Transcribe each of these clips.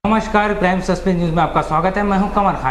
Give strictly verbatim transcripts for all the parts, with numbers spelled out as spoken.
नमस्कार, prime suspense news में आपका स्वागत है। मैं हूं कमर खान।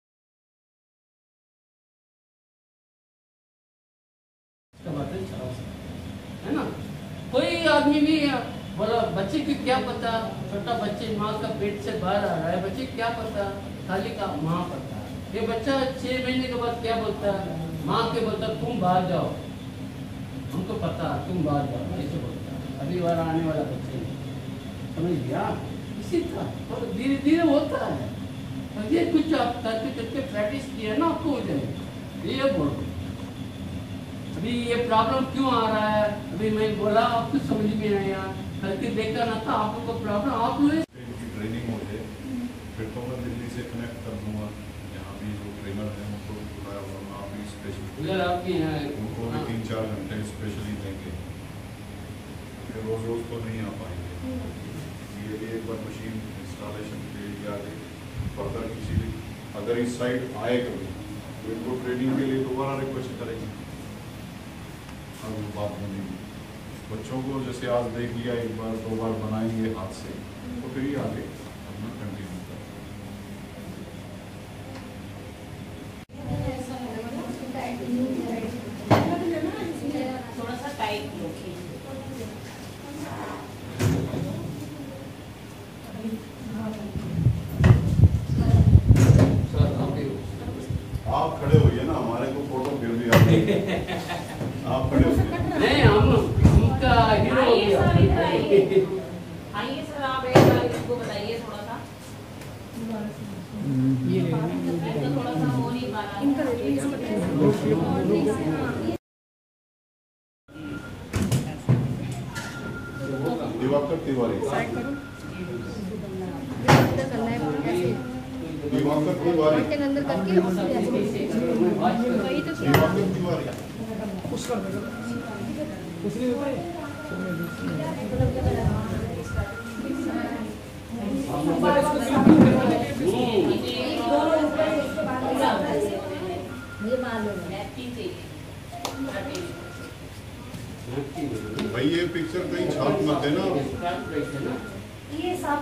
है ना, कोई आदमी भी बोला बच्चे की क्या पता, छोटा बच्चे माँ का पेट से बाहर आ रहा है, बच्चे क्या पता, खाली का माँ पता। ये बच्चा छह महीने के बाद क्या बोलता है, माँ के बोलता तुम बाहर जाओ, हमको पता तुम बाहर जाओ, ऐसे बोलता है। अभी बार आने वाला बच्चे समझ गया, इसी तरह और धीरे धीरे होता है। और ये कुछ आप करके करके प्रैक्टिस किया ना, आपको हो जाएगा। ये बोल अभी ये प्रॉब्लम क्यों आ रहा है, अभी मैं बोला आपको समझ में आया, करके देखा ना था आपको प्रॉब्लम, आप लोग ट्रेनिंग हो जाए फिर तो मैं दिल्ली से कनेक्ट कर दूंगा। यहाँ भी जो ट्रेनर हैं उनको भी बुलाया हुआ, आप भी स्पेशल आपकी उनको भी तीन चार घंटे स्पेशली देंगे, फिर रोज रोज तो नहीं आ पाएंगे। ये भी एक बार मशीन इंस्टॉलेशन के लिए आगे फर्दर किसी भी अगर इस साइड आए कभी तो इनको ट्रेनिंग के लिए दोबारा रिक्वेस्ट करेंगे। अब वो बात बनेगी, बच्चों को जैसे आज देख लिया एक बार दो बार बनाएंगे हाथ से तो फिर ही आगे अपना कंटिन्यू करें। थोड़ा सा टाइट आप खड़े होइए ना, हमारे को फोटो फिर भी आगे आप खड़े होइए। नहीं, हम उनका हीरो हो गया। आइए सर, आप एक बार इसको बताइए थोड़ा सा। ये तो थोड़ा सा हो नहीं पा रहा इनका दिवाकर तिवारी दिवाकर तिवारी अंदर करके वही तो दिवाकर तिवारी भाई ये पिक्चर कहीं छाप मत देना। ये सब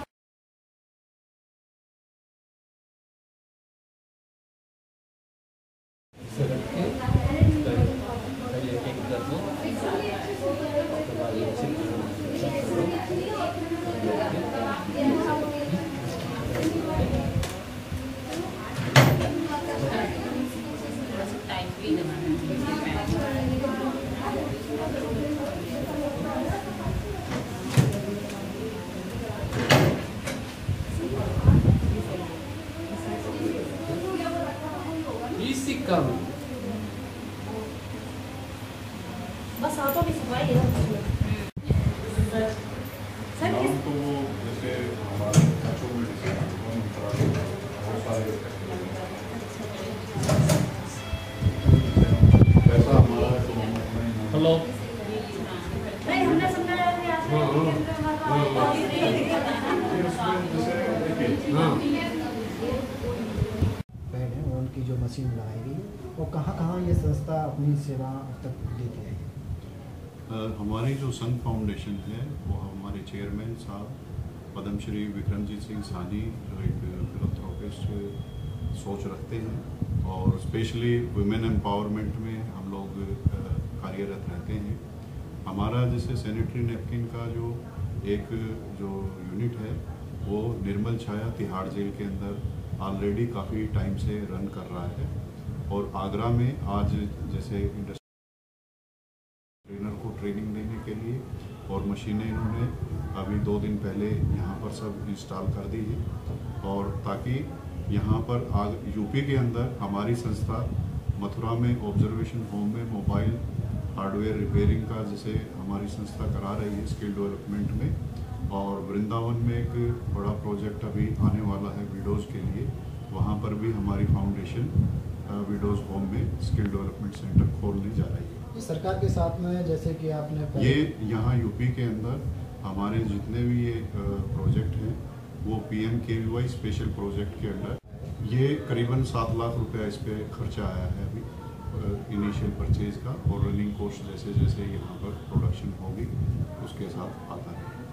कम बस ऑटो की सफाई है सर। नाम तो वो जैसे हमारे बच्चों में बहुत सारे पैसा हमारा है तो हम अपना ही हेलो नहीं हमने समझा उनकी जो मशीन लगाई गई वो कहाँ कहाँ ये संस्था अपनी सेवा अब तक देती है? हमारी जो संघ फाउंडेशन है वो हमारे चेयरमैन साहब पद्मश्री विक्रमजीत सिंह सानी जो एक फिलंथ्रोपिस्ट सोच रखते हैं और स्पेशली वुमेन एम्पावरमेंट में हम लोग कार्यरत रहते हैं। हमारा जैसे सैनिटरी नैपकिन का जो एक जो यूनिट है वो निर्मल छाया तिहाड़ जेल के अंदर ऑलरेडी काफ़ी टाइम से रन कर रहा है और आगरा में आज जैसे इंडस्ट्री ट्रेनर को ट्रेनिंग देने के लिए और मशीनें इन्होंने अभी दो दिन पहले यहाँ पर सब इंस्टॉल कर दी है और ताकि यहाँ पर आग यूपी के अंदर हमारी संस्था मथुरा में ऑब्जर्वेशन होम में मोबाइल हार्डवेयर रिपेयरिंग का जैसे हमारी संस्था करा रही है स्किल डेवलपमेंट में, और वृंदावन में एक बड़ा प्रोजेक्ट अभी आने वाला है विडोज़ के लिए, वहाँ पर भी हमारी फाउंडेशन विडोज़ होम में स्किल डेवलपमेंट सेंटर खोलने जा रही है। सरकार के साथ में जैसे कि आपने ये यहाँ यूपी के अंदर हमारे जितने भी ये प्रोजेक्ट हैं वो P M K V Y special project के अंडर ये करीबन सात लाख रुपया इस पर खर्चा आया है अभी इनिशियल परचेज का, और रनिंग कॉस्ट जैसे जैसे यहाँ पर प्रोडक्शन होगी उसके साथ आता है।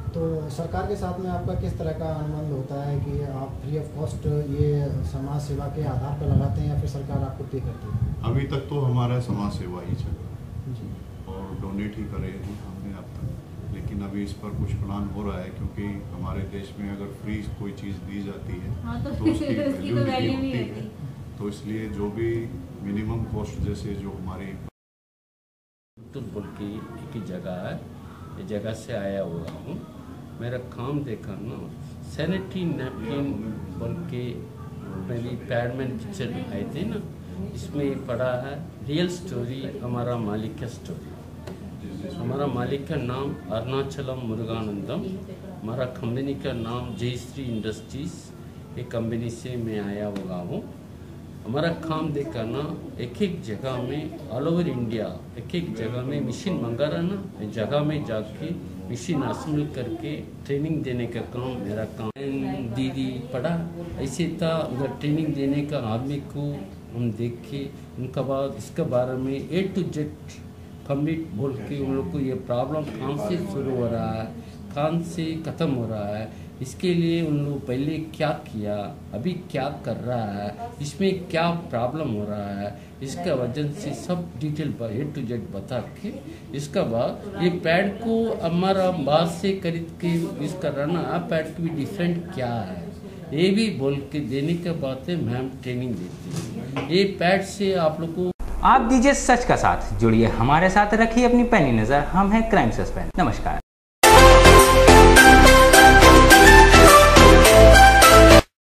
तो सरकार के साथ में आपका किस तरह का अनुबंध होता है कि आप फ्री ऑफ कॉस्ट ये समाज सेवा के आधार पर लगाते हैं या फिर सरकार आपको पे करती है? अभी तक तो हमारा समाज सेवा ही चल रहा है जी। और डोनेट ही करे हैं हमने अब तक, लेकिन अभी इस पर कुछ प्लान हो रहा है क्योंकि हमारे देश में अगर फ्री कोई चीज़ दी जाती है हाँ, तो तो उसकी उसकी वैल्यू तो नहीं value नहीं होती है। तो इसलिए जो भी मिनिमम कॉस्ट जैसे जो हमारी बोल की एक ही जगह है, ये जगह से आया हुआ हूँ। मेरा काम देखा ना, सैनिटरी नैपकिन बोल के मेरी पैड में पिक्चर दिखाई थी ना, इसमें पड़ा है रियल स्टोरी हमारा मालिक का स्टोरी। हमारा मालिक का नाम अरुणाचलम मुरुगानंदम, हमारा कंपनी का नाम जयश्री इंडस्ट्रीज, ये कंपनी से मैं आया हुआ हूँ। हमारा काम देखा ना, एक एक जगह में ऑल ओवर इंडिया एक एक जगह में मशीन मंगा रहा ना, जगह में जाके मशीन असेंबल करके ट्रेनिंग देने का काम मेरा काम। दीदी पढ़ा ऐसे था, उधर ट्रेनिंग देने का आदमी को हम देख के उनका बाद इसके बारे में ए टू जेड कंप्लीट बोल के उन लोग को ये प्रॉब्लम कहाँ से शुरू हो रहा है, कहाँ से ख़त्म हो रहा है, इसके लिए उन लोग पहले क्या किया, अभी क्या कर रहा है, इसमें क्या प्रॉब्लम हो रहा है, इसका वजह से सब डिटेल ए टू जेड बता के इसका बाद ये पैड को हमारा बाहर से खरीद के यूज़ कर रहा ना, आप पैड की भी डिफरेंट क्या है ये भी बोल के देने के बाद मैम ट्रेनिंग देती है। ये पैड से आप लोग को आप दीजिए सच का साथ, जुड़िए हमारे साथ, रखिए अपनी पैनी नज़र। हम हैं क्राइम सस्पेंस। नमस्कार।